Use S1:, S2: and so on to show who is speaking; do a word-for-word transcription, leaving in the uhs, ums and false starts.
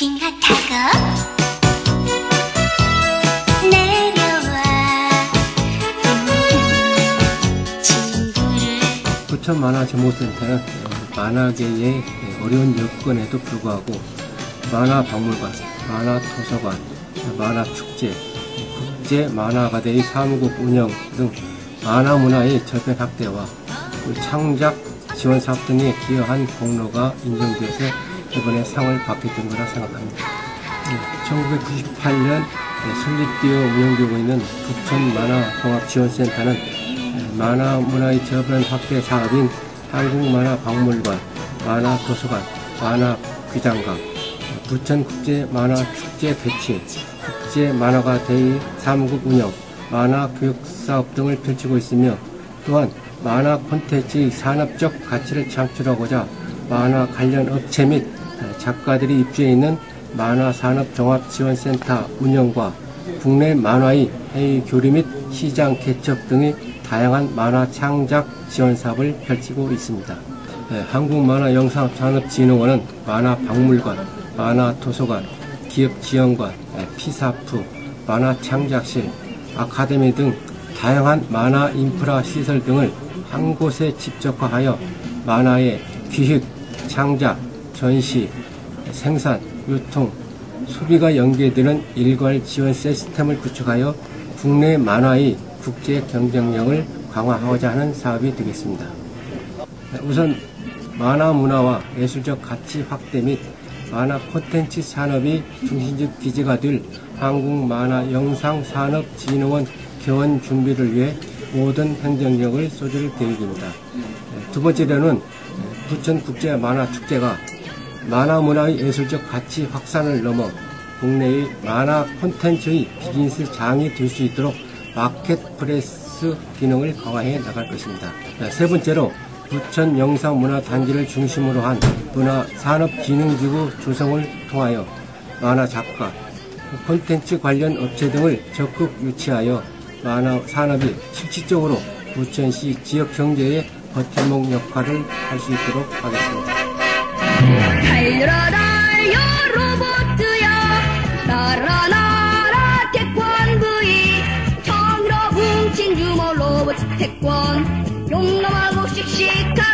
S1: 빙하 타고 내려와 친구를.
S2: 부천 만화정보센터는 만화계의 어려운 여건에도 불구하고 만화박물관, 만화도서관, 만화축제, 국제만화가대의 사무국 운영 등 만화문화의 저변 확대와 창작 지원사업 등에 기여한 공로가 인정돼서 이번에 상을 받게 된 거라 생각합니다. 천구백구십팔 년 설립되어 운영되고 있는 부천만화종합지원센터는 만화문화의 저변 확대 사업인 한국만화박물관, 만화도서관, 만화귀장관, 부천국제만화축제 개최, 국제만화가대의 사무국 운영, 만화교육사업 등을 펼치고 있으며 또한 만화 콘텐츠의 산업적 가치를 창출하고자 만화 관련 업체 및 작가들이 입주해 있는 만화산업종합지원센터 운영과 국내 만화의 해외 교류 및 시장 개척 등의 다양한 만화 창작 지원 사업을 펼치고 있습니다. 한국만화영상산업진흥원은 만화박물관, 만화도서관, 기업지원관, 피사프, 만화창작실, 아카데미 등 다양한 만화 인프라 시설 등을 한 곳에 집적화하여 만화의 기획, 창작, 전시, 생산, 유통, 소비가 연계되는 일괄 지원 시스템을 구축하여 국내 만화의 국제 경쟁력을 강화하고자 하는 사업이 되겠습니다. 우선 만화 문화와 예술적 가치 확대 및 만화 콘텐츠 산업이 중심적 기지가 될 한국만화영상산업진흥원 개원 준비를 위해 모든 행정력을 쏟을 계획입니다. 두 번째로는 부천국제만화축제가 만화문화의 예술적 가치 확산을 넘어 국내의 만화 콘텐츠의 비즈니스 장이 될 수 있도록 마켓플레이스 기능을 강화해 나갈 것입니다. 세 번째로 부천영상문화단지를 중심으로 한 문화산업진흥지구 조성을 통하여 만화 작가, 콘텐츠 관련 업체 등을 적극 유치하여 만화 산업이 실질적으로 부천시 지역 경제의 버팀목 역할을 할 수 있도록 하겠습니다.
S3: 달려라 달려 로봇야 날아 날아 태권브이 정으로 뭉친 주먹 로봇 태권 용감하고 씩씩한